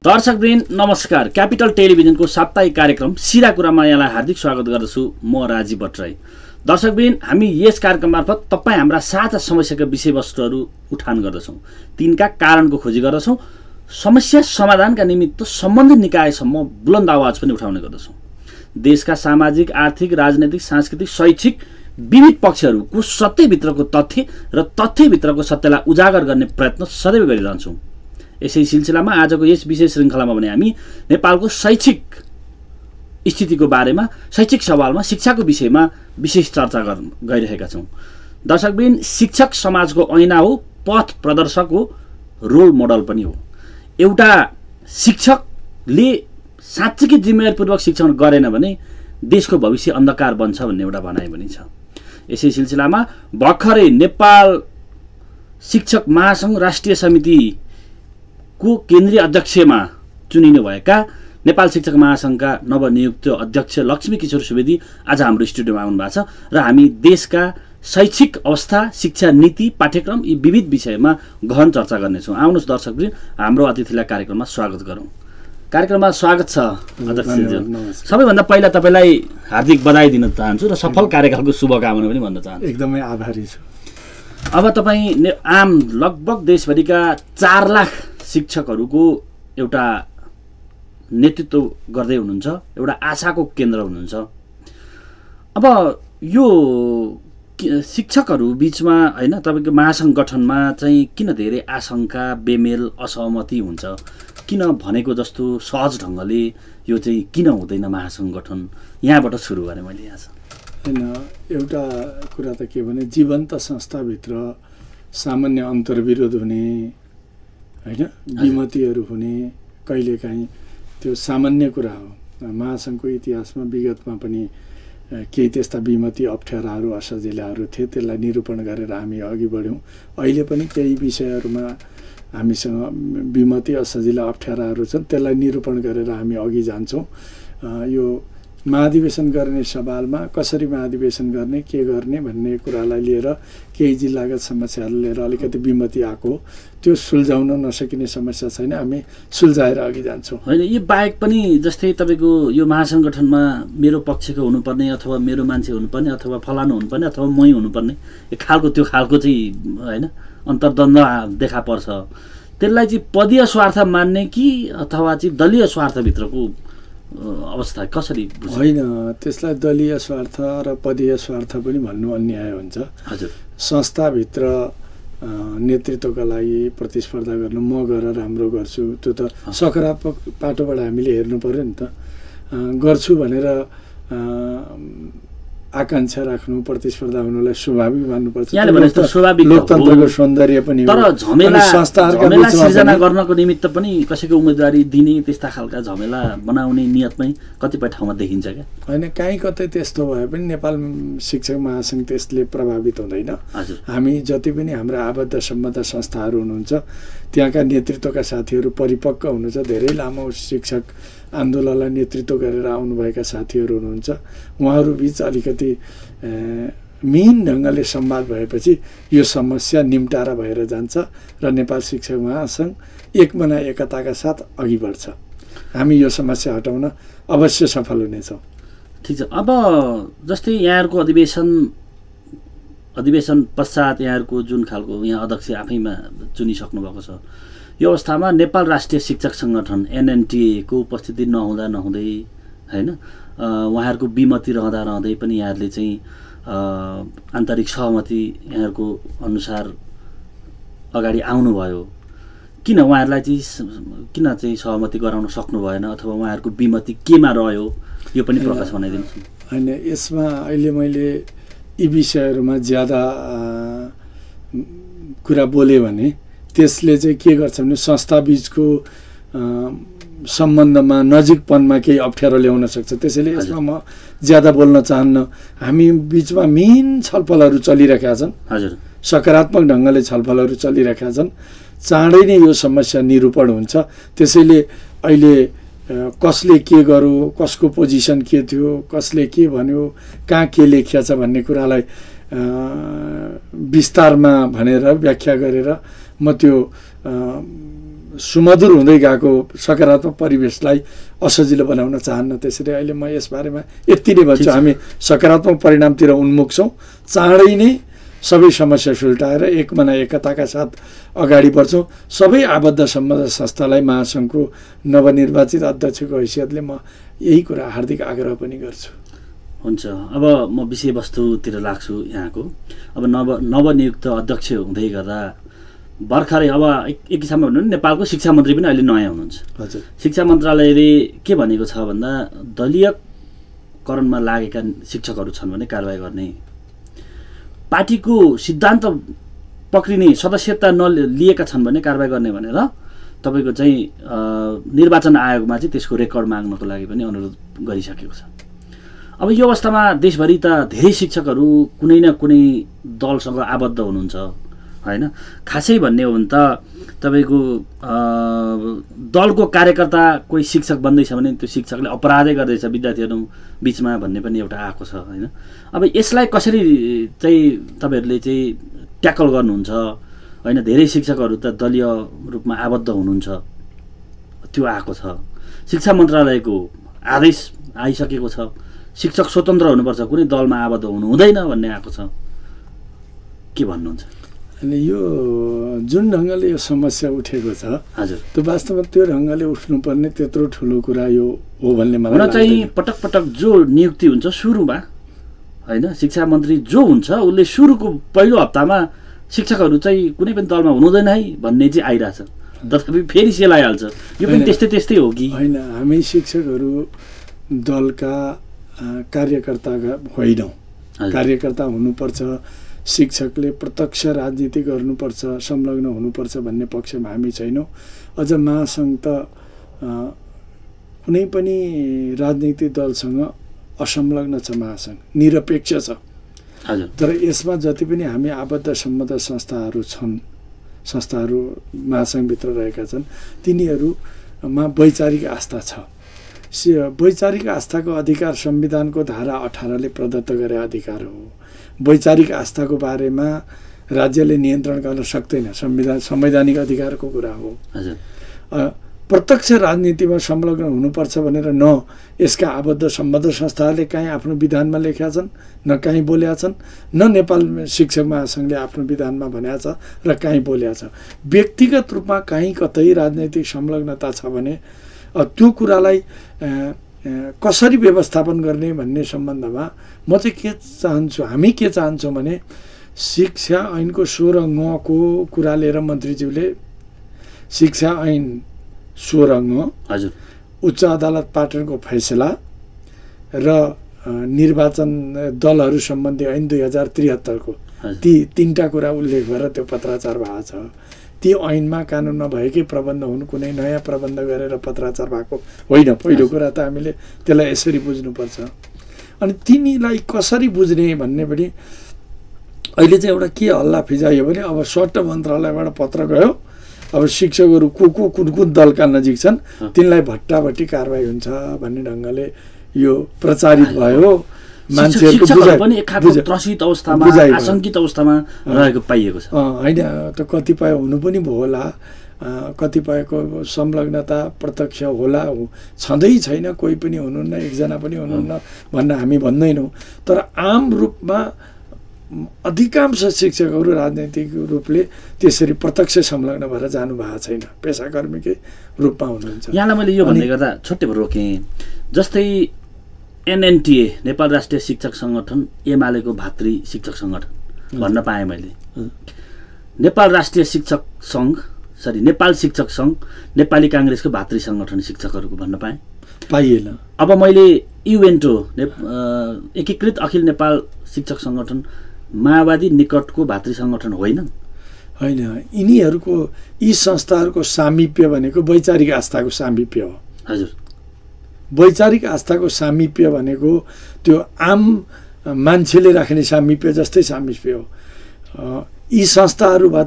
दर्शकवृन्द नमस्कार। क्यापिटल टेलिभिजनको साप्ताहिक कार्यक्रम सिधा कुरामा यहाँलाई हार्दिक स्वागत गर्दछु। म राजीव भट्टराई। दर्शकवृन्द, हामी यस कार्यक्रम मार्फत तपाईँ हाम्रा साझा समस्याका विषयवस्तुहरू उठान गर्दछौँ, तिनका कारणको खोजी गर्दछौँ, समस्या समाधानका निमित्त सम्बन्धित निकायसम्म बुलन्द आवाज पनि उठाउने गर्दछौँ। देशका सामाजिक, आर्थिक, राजनैतिक, सांस्कृतिक, शैक्षिक विविध पक्षहरूको सत्यभित्रको तथ्य र तथ्यभित्रको सत्यलाई उजागर गर्ने प्रयत्न सदैव गरिरहन्छौँ। यसै सिलसिलामा आजको यस विशेष श्रृङ्खलामा भने हामी नेपालको शैक्षिक स्थितिको बारेमा, शैक्षिक सवालमा, शिक्षाको विषयमा विशेष चर्चा गरिरहेका छौँ। दर्शकवृन्द, शिक्षक समाजको ऐना हो, पथ प्रदर्शक हो, रोल मोडल पनि हो। एउटा शिक्षकले साँच्चीकै जिम्मेवारीपूर्वक शिक्षण गरेन भने देशको भविष्य अन्धकार बन्छ भन्ने एउटा भनाइ पनि छ। यसै सिलसिलामा भर्खरै नेपाल शिक्षक महासङ्घ राष्ट्रिय समितिको केन्द्रीय अध्यक्षमा चुनिनुभएका नेपाल शिक्षक महासङ्घका नवनियुक्त अध्यक्ष लक्ष्मी किशोर सुवेदी आज हाम्रो स्टुडियोमा आउनु भएको छ र हामी देशका शैक्षिक अवस्था, शिक्षा नीति, पाठ्यक्रम यी विविध विषयमा गहन चर्चा गर्नेछौँ। आउनुहोस् दर्शकवृन्द, हाम्रो अतिथिलाई कार्यक्रममा स्वागत गरौँ। कार्यक्रममा स्वागत छ अध्यक्षज्यू। सबैभन्दा पहिला तपाईँलाई हार्दिक बधाई दिन चाहन्छु र सफल कार्यकालको शुभकामना पनि भन्न चाहन्छु। एकदमै आभारी छु। अब तपाईँ आम लगभग देशभरिका 4 लाख शिक्षकहरूको एउटा नेतृत्व गर्दै हुनुहुन्छ, एउटा आशाको केन्द्र हुनुहुन्छ। अब यो शिक्षकहरू बिचमा हैन, तपाईँको महासङ्घ गठनमा चाहिँ किन धेरै आशंका, बेमेल, असहमति हुन्छ? किन भनेको जस्तो सहज ढङ्गले यो चाहिँ किन हुँदैन महासङ्घ गठन? यहाँबाट सुरु गरेँ मैले। यहाँ होइन, एउटा कुरा त के भने जीवन्त संस्थाभित्र सामान्य अन्तर्विरोध हुने, होइन, विमतिहरू हुने कहिलेकाहीँ त्यो सामान्य कुरा हो। महासङ्घको इतिहासमा विगतमा पनि केही त्यस्ता विमति, अप्ठ्याराहरू, असजिलाहरू थिए, त्यसलाई निरूपण गरेर हामी अघि बढ्यौँ। अहिले पनि केही विषयहरूमा हामीसँग विमति, असजिला, अप्ठ्याराहरू छन्, त्यसलाई निरूपण गरेर हामी अघि जान्छौँ। यो महाधिवेशन गर्ने सवालमा कसरी महाधिवेशन गर्ने, के गर्ने भन्ने कुरालाई लिएर केही जिल्लागत समस्याहरू लिएर अलिकति विमति आएको, त्यो सुल्झाउन नसकिने समस्या छैन, हामी सुल्झाएर अघि जान्छौँ। होइन, यो बाहेक पनि जस्तै तपाईँको यो महासङ्गठनमा मेरो पक्षको हुनुपर्ने अथवा मेरो मान्छे हुनुपर्ने अथवा फलानु हुनुपर्ने अथवा मै हुनुपर्ने, यो खालको त्यो खालको चाहिँ होइन अन्तर्द्वन्द्व देखा पर्छ। त्यसलाई चाहिँ पदीय स्वार्थ मान्ने कि अथवा चाहिँ दलीय स्वार्थभित्रको अवस्था कसरी? होइन, त्यसलाई दलीय स्वार्थ र पदीय स्वार्थ पनि भन्नु अन्याय हुन्छ। हजुर, संस्थाभित्र नेतृत्वका लागि प्रतिस्पर्धा गर्नु, म गरेर राम्रो गर्छु, त्यो त सकारात्मक पाटोबाट हामीले हेर्नु पर्यो नि त। गर्छु भनेर आकांक्षा राख्नु, प्रतिस्पर्धा हुनुलाई स्वाभाविक मान्नुपर्छ। लोकतन्त्रको सौन्दर्य पनि तर झमेला सृजना गर्नको निमित्त पनि कसैको उम्मेदवारी दिने त्यस्ता खालका झमेला बनाउने नियतमै कतिपय ठाउँमा देखिन्छ क्या? होइन, काहीँ कतै त्यस्तो भए पनि नेपाल शिक्षक महासङ्घ त्यसले प्रभावित हुँदैन। हामी जति पनि हाम्रा आबद्ध सम्बद्ध संस्थाहरू हुनुहुन्छ, त्यहाँका नेतृत्वका साथीहरू परिपक्व हुनुहुन्छ, धेरै लामो शिक्षक आन्दोलनलाई नेतृत्व गरेर आउनुभएका साथीहरू हुनुहुन्छ। उहाँहरू बिच अलिकति मिहिन ढङ्गले संवाद भएपछि यो समस्या निम्टारा भएर जान्छ र नेपाल शिक्षक महासङ्घ एकमना एकताका साथ अघि बढ्छ। हामी यो समस्या हटाउन अवश्य सफल हुनेछौँ। ठिक छ। अब जस्तै यहाँहरूको अधिवेशन पश्चात यहाँहरूको जुन खालको यहाँ अध्यक्ष आफैमा चुनिसक्नु भएको छ, यो अवस्थामा नेपाल राष्ट्रिय शिक्षक सङ्गठन एनएनटिएको उपस्थिति नहुँदै होइन, उहाँहरूको विमति रहँदै पनि यहाँहरूले चाहिँ आन्तरिक सहमति यहाँहरूको अनुसार अगाडि आउनुभयो। किन उहाँहरूलाई चाहिँ सहमति गराउन सक्नु भएन अथवा उहाँहरूको विमति केमा रह्यो, यो पनि प्रकाश बनाइदिनुहोस्। होइन, यसमा अहिले मैले यी विषयहरूमा ज्यादा कुरा बोलेँ भने त्यसले चाहिँ के गर्छ भने संस्थाबीचको सम्बन्धमा, नजिकपनमा केही अप्ठ्यारो ल्याउन सक्छ। त्यसैले यसमा म ज्यादा बोल्न चाहन्न। हामी बिचमा मिहिन छलफलहरू चलिरहेका छन्। हजुर, सकारात्मक ढङ्गले छलफलहरू चलिरहेका छन्। चाँडै नै यो समस्या निरूपण हुन्छ। त्यसैले अहिले कसले के गर्यो, कसको पोजिसन के थियो, कसले के भन्यो, कहाँ के लेखिया छ भन्ने कुरालाई विस्तारमा भनेर व्याख्या गरेर म त्यो सुमधुर हुँदै गएको सकारात्मक परिवेशलाई असजिलो बनाउन चाहन्न। त्यसरी अहिले म यस बारेमा यति नै भन्छु, हामी सकारात्मक परिणामतिर उन्मुख छौँ। चाँडै नै सबै समस्या सुल्टाएर एकमना एकताका साथ अगाडि बढ्छौँ। सबै आबद्ध सम्बन्ध संस्थालाई महासङ्घको नवनिर्वाचित अध्यक्षको हैसियतले म यही कुरा हार्दिक आग्रह पनि गर्छु। हुन्छ, अब म विषयवस्तुतिर लाग्छु यहाँको। अब नवनियुक्त अध्यक्ष हुँदै गर्दा भर्खरै अब एक हिसाबमा भन्नु भने नेपालको शिक्षा मन्त्री पनि अहिले नयाँ हुनुहुन्छ। हजुर, शिक्षा मन्त्रालयले के भनेको छ भन्दा दलीयकरणमा लागेका शिक्षकहरू छन् भने कारबाही गर्ने, पार्टीको सिद्धान्त पक्रिने सदस्यता नलिएका छन् भने कारबाही गर्ने भनेर तपाईँको चाहिँ निर्वाचन आयोगमा चाहिँ त्यसको रेकर्ड माग्नको लागि पनि अनुरोध गरिसकेको छ। अब यो अवस्थामा देशभरि त धेरै शिक्षकहरू कुनै न कुनै दलसँग आबद्ध हुनुहुन्छ होइन। खासै भन्ने हो भने त तपाईँको दलको कार्यकर्ता कोही शिक्षक बन्दैछ भने त्यो शिक्षकले अपराधै गर्दैछ विद्यार्थीहरू बिचमा भन्ने पनि एउटा आएको छ होइन। अब यसलाई कसरी चाहिँ तपाईँहरूले चाहिँ ट्याकल गर्नुहुन्छ होइन। धेरै शिक्षकहरू त दलीय रूपमा आबद्ध हुनुहुन्छ, त्यो आएको छ। शिक्षा मन्त्रालयको आदेश आइसकेको छ, शिक्षक स्वतन्त्र हुनुपर्छ, कुनै दलमा आबद्ध हुनु हुँदैन भन्ने आएको छ। के भन्नुहुन्छ? अनि यो जुन ढङ्गले यो समस्या उठेको छ, हजुर, त्यो वास्तवमा त्यो ढङ्गले उठ्नुपर्ने त्यत्रो ठुलो कुरा यो हो भन्ने मलाई लाग्दैन। चाहिँ पटक पटक जो नियुक्ति हुन्छ सुरुमा होइन, शिक्षा मन्त्री जो हुन्छ उसले सुरुको पहिलो हप्तामा शिक्षकहरू चाहिँ कुनै पनि दलमा हुनुहुँदैन है भन्ने चाहिँ आइरहेछ, तथापि फेरि सेलाइहाल्छ। यो पनि त्यस्तै हो कि होइन? हामी शिक्षकहरू दलका कार्यकर्ताका होइनौँ। कार्यकर्ता हुनुपर्छ, शिक्षकले प्रत्यक्ष राजनीति गर्नुपर्छ, संलग्न हुनुपर्छ भन्ने पक्षमा हामी छैनौँ। अझ महासङ्घ त कुनै पनि राजनीतिक दलसँग असंलग्न छ, महासङ्घ निरपेक्ष छ। तर यसमा जति पनि हामी आबद्ध सम्बद्ध संस्थाहरू छन्, संस्थाहरू महासङ्घभित्र रहेका छन्, तिनीहरूमा वैचारिक आस्था छ। वैचारिक आस्थाको अधिकार संविधानको धारा 18ले प्रदत्त गरे अधिकार हो। वैचारिक आस्थाको बारेमा राज्यले नियन्त्रण गर्न सक्दैन, संवैधानिक अधिकारको कुरा हो। प्रत्यक्ष राजनीतिमा संलग्न हुनुपर्छ भनेर न यसका आबद्ध सम्बद्ध संस्थाहरूले कहीँ आफ्नो विधानमा लेखेका छन्, न कहीँ बोलेका छन्, न नेपाल शिक्षक महासङ्घले आफ्नो विधानमा भनेका छ र कहीँ बोलेका छ। व्यक्तिगत रूपमा कहीँ कतै राजनैतिक संलग्नता छ भने त्यो कुरालाई कसरी व्यवस्थापन गर्ने भन्ने सम्बन्धमा म चाहिँ के चाहन्छु, हामी के चाहन्छौँ भने शिक्षा ऐनको 16 को कुरा लिएर मन्त्रीज्यूले शिक्षा ऐन 16 हजुर, उच्च अदालत पाटनको फैसला र निर्वाचन दलहरू सम्बन्धी ऐन 2073 को ती 3टा कुरा उल्लेख गरेर त्यो पत्राचार भएको छ। ती ऐनमा कानुनमा भएकै प्रबन्ध हुन्, कुनै नयाँ प्रबन्ध गरेर पत्राचार भएको होइन। पहिलो कुरा त हामीले त्यसलाई यसरी बुझ्नुपर्छ। अनि तिनीलाई कसरी बुझ्ने भन्ने पनि अहिले चाहिँ एउटा के हल्ला फिजायो भने अब स्वास्थ्य मन्त्रालयबाट पत्र गयो, अब शिक्षकहरू कुन दलका नजिक छन् तिनलाई भट्टाभट्टी कारबाही हुन्छ भन्ने ढङ्गले यो प्रचारित भयो। मान्छेहरूको पनि एक खालको त्रसित अवस्थामा, आशंकित अवस्थामा रहेको पाइएको छ। होइन त कतिपय हुनु पनि भयो होला, कतिपयको संलग्नता प्रत्यक्ष होला, छँदै छैन, कोही पनि हुनुहुन्न, एकजना पनि हुनुहुन्न भन्न हामी भन्दैनौँ। तर आम रूपमा अधिकांश शिक्षकहरू राजनैतिक रूपले त्यसरी प्रत्यक्ष संलग्न भएर जानु भएको छैन, पेसाकर्मीकै रूपमा हुनुहुन्छ। यहाँलाई मैले यो भन्दै गर्दा छुट्टै रोकेँ। जस्तै एनएनटिए नेपाल राष्ट्रिय शिक्षक सङ्गठन एमालेको भातृ शिक्षक सङ्गठन भन्न पाएँ मैले। नेपाल राष्ट्रिय शिक्षक सङ्घ नेपाल शिक्षक सङ्घ नेपाली काङ्ग्रेसको भातृ सङ्गठन शिक्षकहरूको भन्न पाइएन। अब मैले युएनटो एकीकृत अखिल नेपाल शिक्षक सङ्गठन माओवादी निकटको भातृ सङ्गठन होइन? होइन, यिनीहरूको यी संस्थाहरूको सामिप्य भनेको वैचारिक आस्थाको सामिप्य हो। हजुर, वैचारिक आस्थाको सामिप्य भनेको त्यो आम मान्छेले राख्ने सामिप्य जस्तै सामिप्य हो। यी संस्थाहरूबाट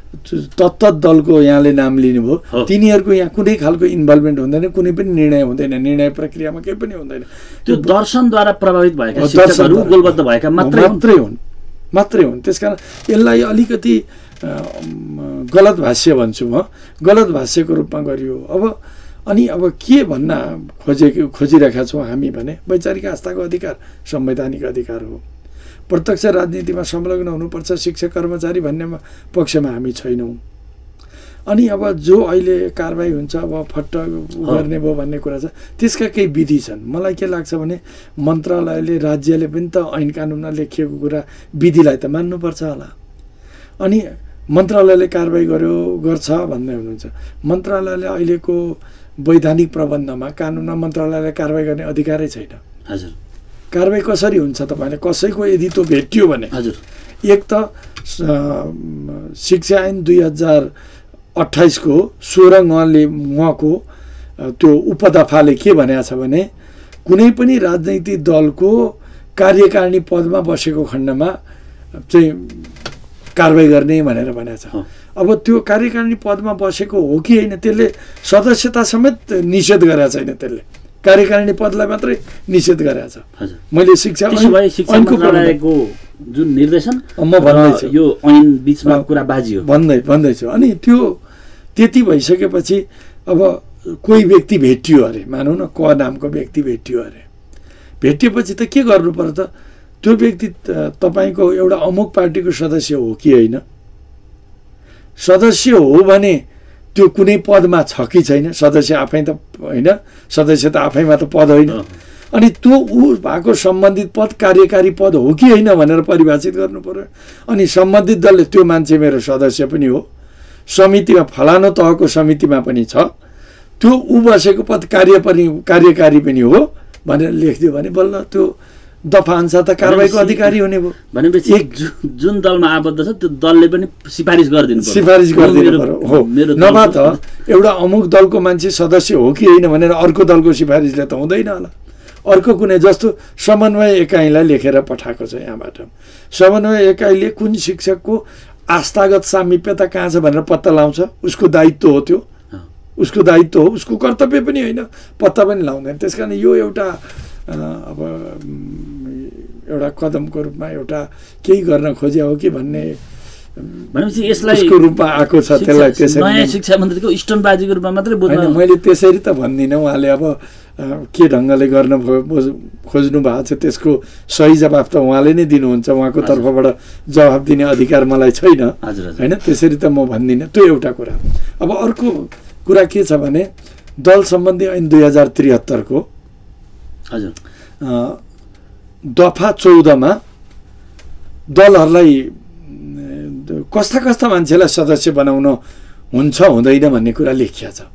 तत्त दलको यहाँले नाम लिनुभयो, तिनीहरूको यहाँ कुनै खालको इन्भल्भमेन्ट हुँदैन, कुनै पनि निर्णय हुँदैन, निर्णय प्रक्रियामा केही पनि हुँदैन। त्यो दर्शनद्वारा प्रभावित भएका शिक्षकहरू गोलबद्ध भएका मात्रै हुन्, मात्रै हुन्। त्यसकारण यसलाई अलिकति गलत भाष्य भन्छु म, गलत भाष्यको रूपमा गरियो। अनि अब के भन्न खोजिरहेका छौँ हामी भने वैचारिक आस्थाको अधिकार संवैधानिक अधिकार हो। प्रत्यक्ष राजनीतिमा संलग्न हुनुपर्छ शिक्षक कर्मचारी भन्ने पक्षमा हामी छैनौँ। अनि अब जो अहिले कारबाही हुन्छ अब फट्ट गर्ने भयो भन्ने कुरा छ, त्यसका केही विधि छन्। मलाई के लाग्छ भने मन्त्रालयले राज्यले पनि त ऐन कानुनमा लेखिएको कुरा विधिलाई त मान्नुपर्छ होला। अनि मन्त्रालयले कारबाही गर्छ भन्दै हुनुहुन्छ। मन्त्रालयले अहिलेको वैधानिक प्रबन्धमा कानुनमा मन्त्रालयलाई कारबाही गर्ने अधिकारै छैन। हजुर, कारबाही कसरी हुन्छ तपाईँले कसैको यदि त्यो भेटियो भने? हजुर, एक त शिक्षा ऐन 2028 को 16 उहाँको त्यो उपदफाले के भनेको छ भने कुनै पनि राजनैतिक दलको कार्यकारिणी पदमा बसेको खण्डमा चाहिँ कारबाही गर्ने भनेर भनेको छ। अब त्यो कार्यकारिणी पदमा बसेको हो कि होइन त्यसले सदस्यता समेत निषेध गरेको छैन, त्यसले कार्यकारिणी पदलाई मात्रै निषेध गरेको छ। मैले शिक्षा मन्त्रालयको जुन निर्देशन म भन्दैछु यो ऐन बीचमा कुरा बाजियो भन्दैछु। अनि त्यो त्यति भइसकेपछि अब कोही व्यक्ति भेटियो अरे, मानौँ न क नामको व्यक्ति भेटियो अरे, भेटिएपछि त के गर्नु पर्यो त? त्यो व्यक्ति तपाईँको एउटा अमुक पार्टीको सदस्य हो कि होइन? सदस्य हो भने त्यो कुनै पदमा छ कि छैन? सदस्य आफै त होइन, सदस्य त आफैमा त पद होइन। अनि त्यो ऊ भएको सम्बन्धित पद कार्यकारी पद हो कि होइन भनेर परिभाषित गर्नु पर्यो। अनि सम्बन्धित दलले त्यो मान्छे मेरो सदस्य पनि हो, समितिमा फलानो तहको समितिमा पनि छ, त्यो ऊ बसेको पद कार्यकारी पनि हो भनेर लेखिदियो भने बल्ल त्यो दफा अनुसार त कारबाहीको अधिकारी हुने भयो। भनेपछि जुन दलमा आबद्ध छ त्यो दलले पनि सिफारिस गरिदिनु पर्यो हो। नभए त एउटा अमुक दलको मान्छे सदस्य हो कि होइन भनेर अर्को दलको सिफारिसले त हुँदैन होला। अर्को कुनै जस्तो समन्वय एकाइलाई लेखेर पठाएको छ यहाँबाट, समन्वय एकाइले कुन शिक्षकको आस्थागत सामिप्यता कहाँ छ भनेर पत्ता लगाउँछ, उसको दायित्व हो, त्यो उसको दायित्व हो, उसको कर्तव्य पनि होइन, पत्ता पनि लगाउँदैन। त्यस कारण यो एउटा अब एउटा कदमको रूपमा एउटा केही गर्न खोज्या हो कि भन्ने भनेपछि यसलाई रूपमा आएको छ। त्यसलाई त्यसरी नयाँ शिक्षा मन्त्रीको स्टनबाजीको रूपमा मात्रै बुझ्नु, मैले त्यसरी त भन्दिनँ। उहाँले अब के ढङ्गले गर्न खोज्नु भएको छ त्यसको सही जवाफ त उहाँले नै दिनुहुन्छ, उहाँको तर्फबाट जवाफ दिने अधिकार मलाई छैन होइन, त्यसरी त म भन्दिनँ। त्यो एउटा कुरा। अब अर्को कुरा के छ भने दल सम्बन्धी ऐन 2073 को दफा 14 मा दलहरूलाई कस्ता कस्ता मान्छेलाई सदस्य बनाउन हुन्छ हुँदैन भन्ने कुरा लेखिया छ।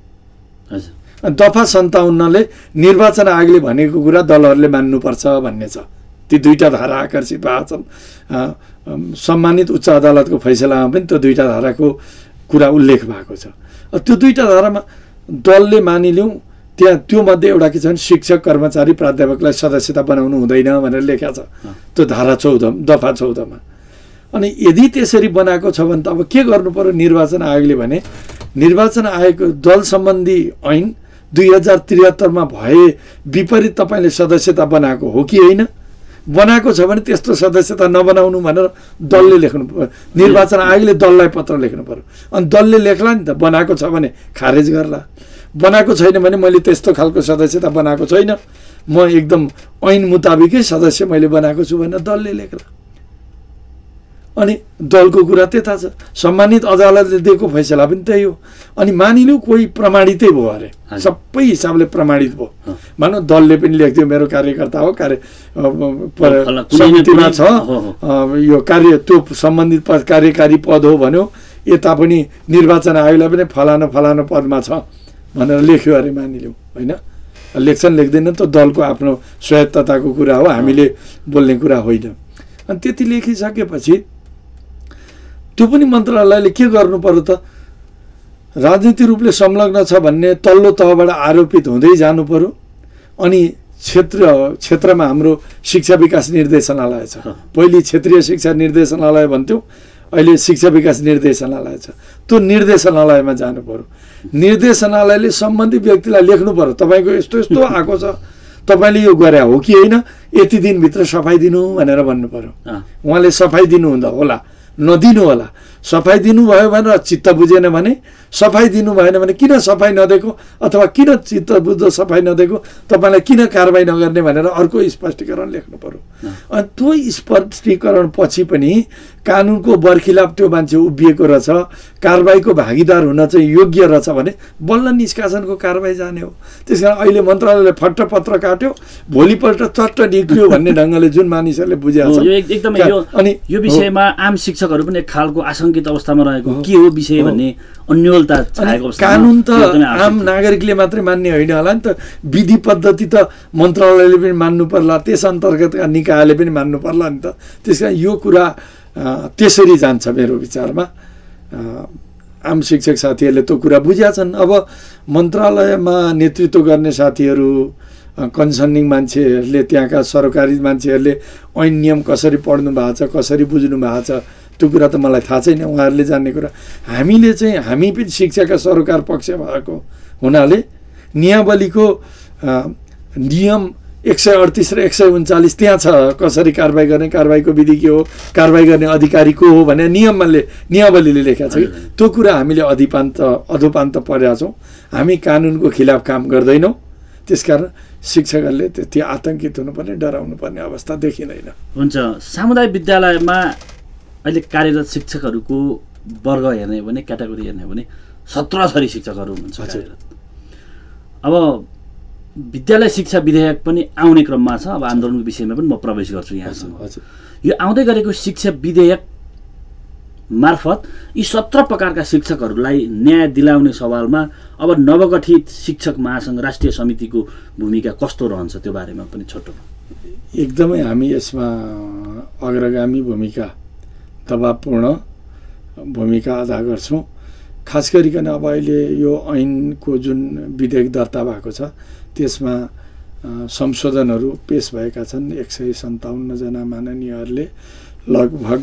दफा 57ले निर्वाचन आयोगले भनेको कुरा दलहरूले मान्नुपर्छ भन्ने छ। ती दुईटा धारा आकर्षित भएको छन्। सम्मानित उच्च अदालतको फैसलामा पनि त्यो दुईटा धाराको कुरा उल्लेख भएको छ। त्यो दुईटा धारामा दलले मानिलिउँ त्यहाँ त्यो मध्ये एउटा के छ भने शिक्षक कर्मचारी प्राध्यापकलाई सदस्यता बनाउनु हुँदैन भनेर लेखा छ त्यो धारा 14 दफा 14 मा। अनि यदि त्यसरी बनाएको छ भने त अब के गर्नु पर्यो निर्वाचन आयोगले भने निर्वाचन आयोगको दल सम्बन्धी ऐन 2073 मा भए विपरीत तपाईले सदस्यता बनाएको हो कि होइन, बनाएको छ भने त्यस्तो सदस्यता नबनाउनु भनेर दलले लेख्नु पर्यो, निर्वाचन आयोगले दललाई पत्र लेख्नु पर्यो। अनि दलले लेख्ला नि त बनाएको छ भने खारेज गर्ला, बनाएको छैन भने मैले त्यस्तो खालको सदस्यता बनाएको छैन, म एकदम ऐन मुताबिकै सदस्य मैले बनाएको छु भनेर दलले लेख्ला। अनि दलको कुरा त्यता छ। सम्मानित अदालतले दिएको फैसला पनि त्यही हो। अनि मानिलिउँ कोही प्रमाणितै भयो अरे, सबै हिसाबले प्रमाणित भयो, मानौ दलले पनि लेख्दियो मेरो कार्यकर्ता हो, समितिमा छ, यो कार्य त्यो सम्बन्धित पद कार्यकारी पद हो भन्यो, यता पनि निर्वाचन आयोगलाई पनि फलानो फलानो पदमा छ भनेर लेख्यो अरे मानिलिउँ होइन। लेख्छन् लेख्दैन त दलको आफ्नो स्वायत्तताको कुरा हो, हामीले बोल्ने कुरा होइन। अनि त्यति लेखिसकेपछि त्यो पनि मन्त्रालयले के गर्नु पर्यो त, राजनीतिक रूपले संलग्न छ भन्ने तल्लो तहबाट आरोपित हुँदै जानु पर्यो। अनि क्षेत्रमा हाम्रो शिक्षा विकास निर्देशनालय छ, पहिले क्षेत्रीय शिक्षा निर्देशनालय भन्थ्यौँ, अहिले शिक्षा विकास निर्देशनालय छ। त्यो निर्देशनालयमा जानु पर्यो। निर्देशनालयले सम्बन्धित व्यक्तिलाई लेख्नु पर्यो तपाईँको यस्तो यस्तो आएको छ, तपाईँले यो गरे हो कि होइन, यति दिनभित्र सफाइ दिनु भनेर भन्नु पर्यो। उहाँले सफाइ दिनुहुँदा होला, नदिनु होला। सफाइ दिनुभयो भनेर चित्त बुझेन भने, सफाइ दिनु भएन भने किन सफाइ नदिएको अथवा किन चित्त बुझ्दो सफाइ नदिएको, तपाईँलाई किन कारबाही नगर्ने भनेर अर्को स्पष्टीकरण लेख्नु पर्यो। अनि त्यो स्पष्टीकरण पछि पनि कानुनको बरखिलाफ त्यो मान्छे उभिएको रहेछ, कारबाहीको भागीदार हुन चाहिँ योग्य रहेछ भने बल्ल निष्कासनको कारबाही जाने हो। त्यस कारण अहिले मन्त्रालयले फट्ट पत्र काट्यो, भोलिपल्ट चट्ट निक्लियो भन्ने ढङ्गले जुन मानिसहरूले बुझेको छ। एकदमै अनि यो विषयमा आम शिक्षकहरू पनि एक खालको आशंकित अवस्थामा रहेको के हो विषय भन्ने अन्योलता छाएको अवस्था। कानुन त आम नागरिकले मात्रै मान्ने होइन होला नि त, विधि पद्धति त मन्त्रालयले पनि मान्नु पर्ला, त्यस अन्तर्गतका निकायले पनि मान्नु पर्ला नि त। त्यस कारण यो कुरा त्यसरी जान्छ मेरो विचारमा। आम शिक्षक साथीहरूले त्यो कुरा बुझ्या छन्। अब मन्त्रालयमा नेतृत्व गर्ने साथीहरू, कन्सर्निङ मान्छेहरूले, त्यहाँका सरकारी मान्छेहरूले ऐन नियम कसरी पढ्नु भएको छ, कसरी बुझ्नु भएको छ, त्यो कुरा त मलाई थाहा छैन, उहाँहरूले जान्ने कुरा। हामीले चाहिँ हामी पनि शिक्षाका सरोकार पक्ष भएको हुनाले नियमावलीको नियम 138 र 139 त्यहाँ छ, कसरी कारबाही गर्ने, कारबाहीको विधि के हो, कारबाही गर्ने अधिकारी को हो भने नियमावलीले लेखेको छ कि त्यो कुरा हामीले अधोपान्त परेका छौँ। हामी कानुनको खिलाफ काम गर्दैनौँ। त्यसकारण शिक्षकहरूले त्यति आतंकित हुनुपर्ने, डराउनु पर्ने अवस्था देखिँदैन। हुन्छ। सामुदायिक विद्यालयमा अहिले कार्यरत शिक्षकहरूको वर्ग हेर्ने हो भने, क्याटेगोरी हेर्ने हो भने 17 थरी शिक्षकहरू हुनुहुन्छ कार्यरत। अब विद्यालय शिक्षा विधेयक पनि आउने क्रममा छ। अब आन्दोलनको विषयमा पनि म प्रवेश गर्छु यहाँसँग। यो आउँदै गरेको शिक्षा विधेयक मार्फत यी 17 प्रकारका शिक्षकहरूलाई न्याय दिलाउने सवालमा अब नवगठित शिक्षक महासङ्घ राष्ट्रिय समितिको भूमिका कस्तो रहन्छ, त्यो बारेमा पनि छोटो। एकदमै हामी यसमा अग्रगामी भूमिका, दबावपूर्ण भूमिका अदा गर्छौँ। खास गरिकन अब अहिले यो ऐनको जुन विधेयक दर्ता भएको छ त्यसमा संशोधनहरू पेश भएका छन्। 157 जना माननीयहरूले लगभग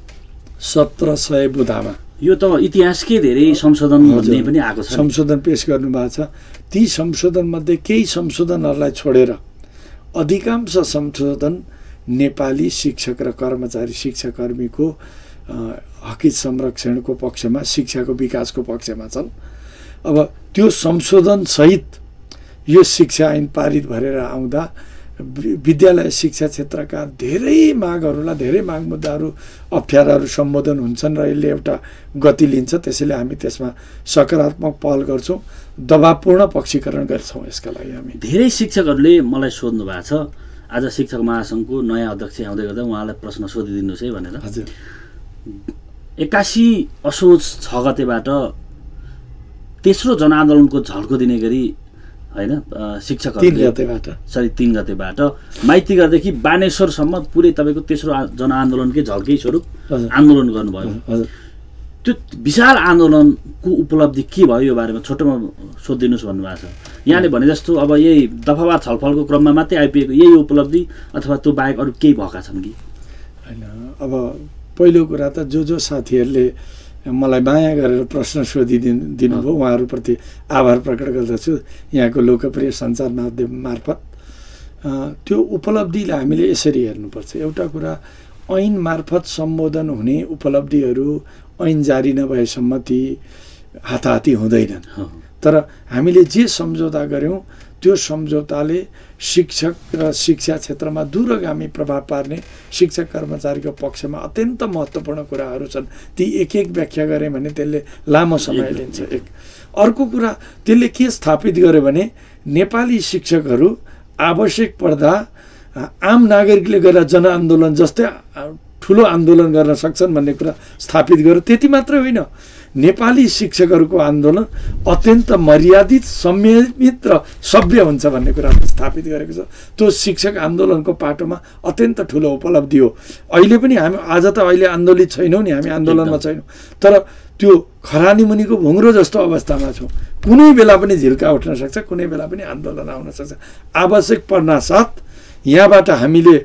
1700 बुँदामा। यो त इतिहासकै धेरै संशोधन भन्ने पनि आएको छ, संशोधन पेश गर्नुभएको छ। ती संशोधनमध्ये केही संशोधनहरूलाई छोडेर अधिकांश संशोधन नेपाली शिक्षक र कर्मचारी शिक्षाकर्मीको हकित संरक्षणको पक्षमा, शिक्षाको विकासको पक्षमा छन्। अब त्यो संशोधन सहित यो शिक्षा ऐन पारित भएर आउँदा विद्यालय शिक्षा क्षेत्रका धेरै मागहरूलाई, धेरै माग मुद्दाहरू, अप्ठ्याराहरू सम्बोधन हुन्छन् र यसले एउटा गति लिन्छ। त्यसैले हामी त्यसमा सकारात्मक पहल गर्छौँ, दबावपूर्ण पक्षीकरण गर्छौँ। यसका लागि हामी धेरै शिक्षकहरूले मलाई सोध्नु भएको छ, आज शिक्षक महासङ्घको नयाँ अध्यक्ष आउँदै गर्दा उहाँलाई प्रश्न सोधिदिनुहोस् है भनेर। हजुर। 81 असोज 6 गतेबाट तेस्रो जनआन्दोलनको झल्को दिने गरी हैन शिक्षकहरूले 3 गतेबाट माइतीघरदेखि बानेश्वरसम्म पुरै तपाईँको तेस्रो जनआन्दोलनकै झल्कै स्वरूप आन्दोलन गर्नुभयो। त्यो विशाल आन्दोलनको उपलब्धि के भयो, यो बारेमा छोटोमा सोधिदिनुहोस् भन्नुभएको छ। यहाँले भने जस्तो अब यही दफावार छलफलको क्रममा मात्रै आइपुगेको यही उपलब्धि अथवा त्यो बाहेक अरू केही भएका छन् कि होइन? अब पहिलो कुरा त जो साथीहरूले मलाई माया गरेर प्रश्न दिनुभयो उहाँहरूप्रति आभार प्रकट गर्दछु। यहाँको लोकप्रिय सञ्चार माध्यम मार्फत त्यो उपलब्धिलाई हामीले यसरी हेर्नुपर्छ। एउटा कुरा, ऐन मार्फत सम्बोधन हुने उपलब्धिहरू ऐन जारी नभएसम्म ती हाताहाती हुँदैनन्। तर हामीले जे सम्झौता गऱ्यौँ त्यो सम्झौताले शिक्षक र शिक्षा क्षेत्रमा दूरगामी प्रभाव पार्ने शिक्षक कर्मचारीको पक्षमा अत्यन्त महत्त्वपूर्ण कुराहरू छन्। ती एक व्याख्या गरे भने त्यसले लामो समय लिन्छ। एक अर्को कुरा, त्यसले के स्थापित गर्यो भने नेपाली शिक्षकहरू आवश्यक पर्दा आम नागरिकले गरेर जनआन्दोलन जस्तै ठुलो आन्दोलन गर्न सक्छन् भन्ने कुरा स्थापित गर्यो। त्यति मात्रै होइन, नेपाली शिक्षकहरूको आन्दोलन अत्यन्त मर्यादित, संयमित र सभ्य हुन्छ भन्ने कुरा स्थापित गरेको छ। त्यो शिक्षक आन्दोलनको पाटोमा अत्यन्त ठुलो उपलब्धि हो। अहिले पनि हामी आज त अहिले आन्दोलित छैनौँ नि, हामी आन्दोलनमा छैनौँ, तर त्यो खरानी मुनिको भुङ्रो जस्तो अवस्थामा छौँ। कुनै बेला पनि झिल्का उठ्न सक्छ, कुनै बेला पनि आन्दोलन आउन सक्छ। आवश्यक पर्नासाथ यहाँबाट हामीले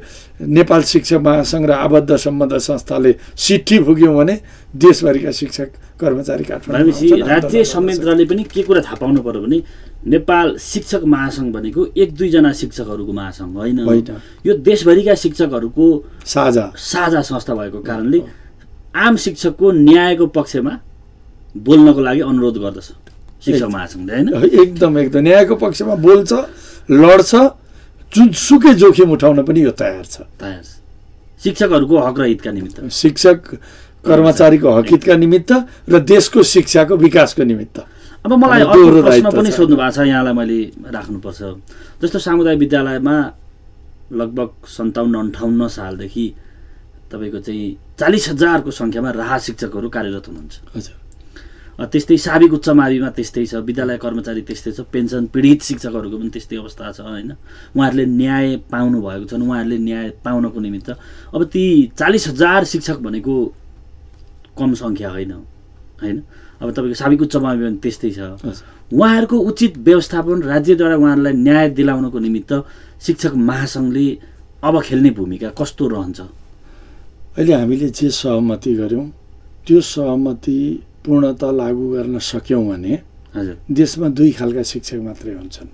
नेपाल शिक्षक महासङ्घ र आबद्ध सम्बन्ध संस्थाले चिठी फुक्यौँ भने देशभरिका शिक्षक कर्मचारी काठमाडौँ राज्य संयन्त्रले पनि के कुरा थाहा पाउनु पर्यो भने नेपाल शिक्षक महासङ्घ भनेको 1-2 जना शिक्षकहरूको महासङ्घ होइन, यो देशभरिका शिक्षकहरूको साझा संस्था भएको कारणले आम शिक्षकको न्यायको पक्षमा बोल्नको लागि अनुरोध गर्दछ शिक्षक महासङ्घले होइन। एकदम न्यायको पक्षमा बोल्छ, लड्छ, जुनसुकै जोखिम उठाउन पनि यो तयार छ शिक्षकहरूको हक र हितका निमित्त, शिक्षक कर्मचारीको हक हितका निमित्त र देशको शिक्षाको विकासको निमित्त। अब मलाई अर्को प्रश्न पनि सोध्नु भएको छ यहाँलाई मैले राख्नुपर्छ। जस्तो सामुदायिक विद्यालयमा लगभग 57-58 सालदेखि तपाईँको चाहिँ 40,000 को सङ्ख्यामा राहा शिक्षकहरू कार्यरत हुनुहुन्छ। हजुर, त्यस्तै साबिक उच्च माविमा त्यस्तै छ, विद्यालय कर्मचारी त्यस्तै छ, पेन्सन पीडित शिक्षकहरूको पनि त्यस्तै अवस्था छ होइन। उहाँहरूले न्याय पाउनु भएको छन्, उहाँहरूले न्याय पाउनको निमित्त अब ती 40,000 शिक्षक भनेको कम सङ्ख्या होइन होइन। अब तपाईँको साबिक उच्च मावि पनि त्यस्तै छ। उहाँहरूको उचित व्यवस्थापन राज्यद्वारा उहाँहरूलाई न्याय दिलाउनको निमित्त शिक्षक महासङ्घले अब खेल्ने भूमिका कस्तो रहन्छ? अहिले हामीले जे सहमति गऱ्यौँ त्यो सहमति पूर्णतः लागू गर्न सक्यौँ भने देशमा 2 खालका शिक्षक मात्रै हुन्छन्।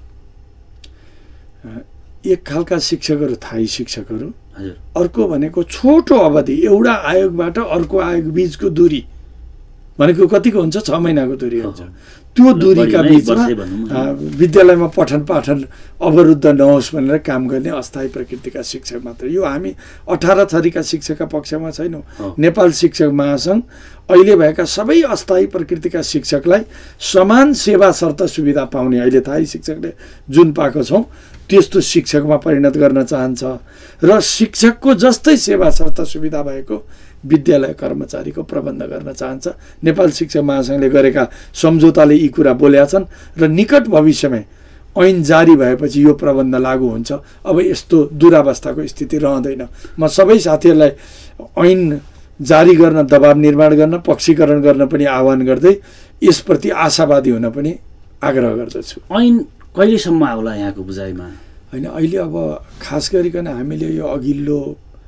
एक खालका शिक्षकहरू थाई शिक्षकहरू, अर्को भनेको छोटो अवधि एउटा आयोगबाट अर्को आयोग बीचको दूरी भनेको कतिको हुन्छ, 6 महिनाको दूरी हुन्छ। त्यो दूरीका बीचमा विद्यालयमा पठन पाठन अवरुद्ध नहोस् भनेर काम गर्ने अस्थायी प्रकृतिका शिक्षक मात्र। यो हामी 18 थरीका शिक्षकका पक्षमा छैनौँ। नेपाल शिक्षक महासङ्घ अहिले भएका सबै अस्थायी प्रकृतिका शिक्षकलाई समान सेवा शर्त सुविधा पाउने अहिले थाई शिक्षकले जुन पाएको छौँ त्यस्तो शिक्षकमा परिणत गर्न चाहन्छ र शिक्षकको जस्तै सेवा शर्त सुविधा भएको विद्यालय कर्मचारीको प्रबन्ध गर्न चाहन्छ। नेपाल शिक्षक महासङ्घले गरेका सम्झौताले यी कुरा बोलेका छन् र निकट भविष्यमा ऐन जारी भएपछि यो प्रबन्ध लागू हुन्छ। अब यस्तो दुरावस्थाको स्थिति रहँदैन। म सबै साथीहरूलाई ऐन जारी गर्न, दबाब निर्माण गर्न, पक्षीकरण गर्न पनि आह्वान गर्दै यसप्रति आशावादी हुन पनि आग्रह गर्दछु। ऐन कहिलेसम्म आउला यहाँको बुझाइमा? होइन, अहिले अब खास गरिकन हामीले यो अघिल्लो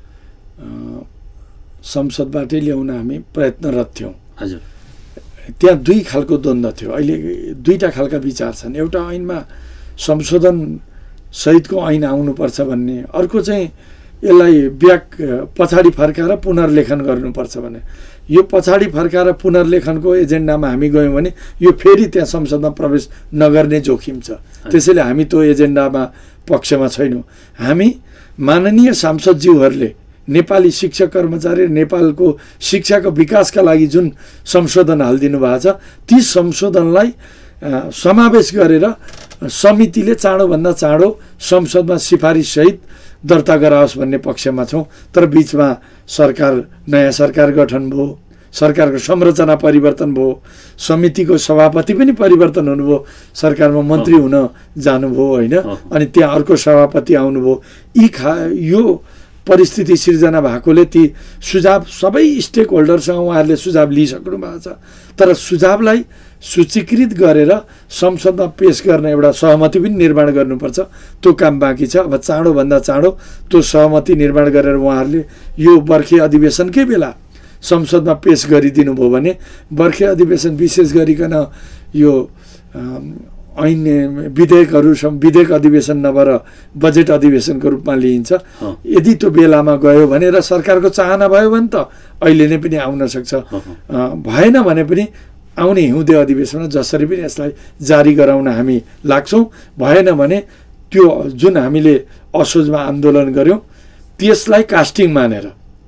संसदबाटै ल्याउन हामी प्रयत्नरत थियौँ। हजुर, त्यहाँ 2 खालको द्वन्द्व थियो। अहिले 2टा खालका विचार छन्। एउटा ऐनमा संशोधन सहितको ऐन आउनुपर्छ भन्ने, अर्को चाहिँ यसलाई पछाडि फर्काएर पुनर्लेखन गर्नुपर्छ भन्ने। यो पछाडि फर्काएर पुनर्लेखनको एजेन्डामा हामी गयौँ भने यो फेरि त्यहाँ संसदमा प्रवेश नगर्ने जोखिम छ। त्यसैले हामी त्यो एजेन्डामा पक्षमा छैनौँ। हामी माननीय सांसदज्यूहरूले नेपाली शिक्षक कर्मचारी र नेपालको शिक्षाको विकासका लागि जुन संशोधन हालिदिनु भएको छ ती संशोधनलाई समावेश गरेर समितिले चाँडोभन्दा चाँडो संसदमा सिफारिससहित दर्ता गराओस् भन्ने पक्षमा छौँ। तर बिचमा नयाँ सरकार गठन भयो, सरकारको संरचना परिवर्तन भयो, समितिको सभापति पनि परिवर्तन हुनुभयो, सरकारमा मन्त्री हुन जानुभयो होइन, अनि त्यहाँ अर्को सभापति आउनुभयो। यो परिस्थिति सिर्जना भएकोले ती सुझाव सबै स्टेक होल्डरसँग उहाँहरूले सुझाव लिइसक्नु भएको छ। तर सुझावलाई सूचीकृत गरेर संसदमा पेश गर्न एउटा सहमति पनि निर्माण गर्नुपर्छ। त्यो काम बाँकी छ। अब चाँडोभन्दा चाँडो त्यो सहमति निर्माण गरेर उहाँहरूले यो बर्खे अधिवेशनकै बेला संसदमा पेश गरिदिनु भयो भने बर्खे अधिवेशन विशेष गरिकन यो ऐन विधेयक अधिवेशन नभएर बजेट अधिवेशनको रूपमा लिइन्छ। यदि त्यो बेलामा गयो भने र सरकारको चाहना भयो भने त अहिले नै पनि आउन सक्छ, भएन भने पनि आउने हिउँदे अधिवेशनमा जसरी पनि यसलाई जारी गराउन हामी लाग्छौँ। भएन भने त्यो जुन हामीले असोजमा आन्दोलन गऱ्यौँ त्यसलाई कास्टिङ मानेर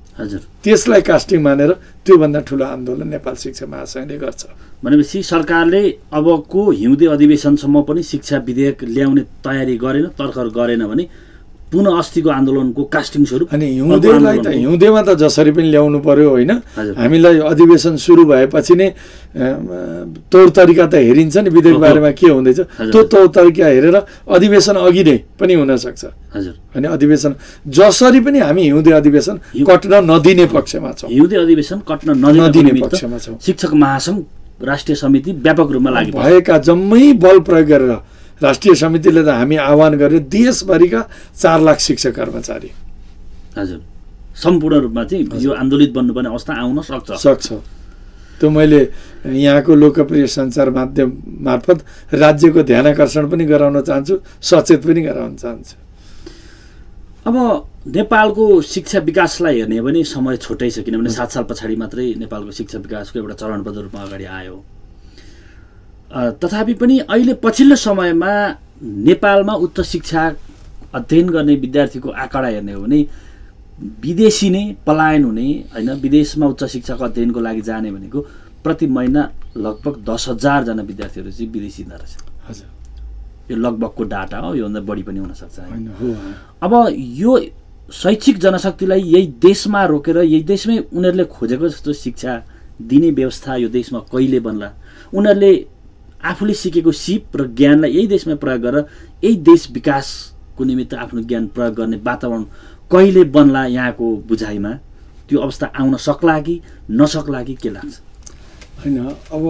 त्योभन्दा ठुलो आन्दोलन नेपाल शिक्षा महासङ्घले गर्छ। भनेपछि सरकारले अबको हिउँदे अधिवेशनसम्म पनि शिक्षा विधेयक ल्याउने तयारी गरेन, तर्खर गरेन भने पुनः अस्तिको आन्दोलनको कास्टिङ स्वरूप अनि हिउँदेमा त जसरी पनि ल्याउनु पर्यो होइन। हामीलाई अधिवेशन सुरु भएपछि नै तौर तरिका त हेरिन्छ नि विधेयक बारेमा के हुँदैछ, त्यो तौर तरिका हेरेर अधिवेशन अघि नै पनि हुनसक्छ। अनि अधिवेशन जसरी पनि हामी हिउँदे अधिवेशन कट्न नदिने पक्षमा छौँ। हिउँदे अधिवेशन कट्न नदिने पक्षमा छौँ। शिक्षक महासङ्घ राष्ट्रिय समिति व्यापक रूपमा भएका जम्मै बल प्रयोग गरेर राष्ट्रिय समितिले त हामी आह्वान गरेर देशभरिका 4 लाख शिक्षक कर्मचारी हजुर, सम्पूर्ण रूपमा चाहिँ यो आन्दोलित बन्नुपर्ने अवस्था आउन सक्छ। त्यो मैले यहाँको लोकप्रिय सञ्चार माध्यम मार्फत राज्यको ध्यान आकर्षण पनि गराउन चाहन्छु, सचेत पनि गराउन चाहन्छु। अब नेपालको शिक्षा विकासलाई हेर्ने हो भने समय छोटै छ, किनभने 7 साल पछाडि मात्रै नेपालको शिक्षा विकासको एउटा चरणबद्ध रूपमा अगाडि आयो। तथापि पनि अहिले पछिल्लो समयमा नेपालमा उच्च शिक्षा अध्ययन गर्ने विद्यार्थीको आँकडा हेर्ने हो भने विदेशी नै पलायन हुने होइन, विदेशमा उच्च शिक्षाको अध्ययनको लागि जाने भनेको प्रति महिना लगभग 10,000 जना विद्यार्थीहरू चाहिँ विदेशी हुँदो रहेछ। हजुर, यो लगभगको डाटा हो, योभन्दा बढी पनि हुनसक्छ। अब यो शैक्षिक जनशक्तिलाई यही देशमा रोकेर यही देशमै उनीहरूले खोजेको जस्तो शिक्षा दिने व्यवस्था यो देशमा कहिले बन्ला, उनीहरूले आफूले सिकेको सिप र ज्ञानलाई यही देशमा प्रयोग गरेर यही देश विकासको निमित्त आफ्नो ज्ञान प्रयोग गर्ने वातावरण कहिले बन्ला, यहाँको बुझाइमा त्यो अवस्था आउन सक्ला कि नसक्ला कि के लाग्छ? होइन, अब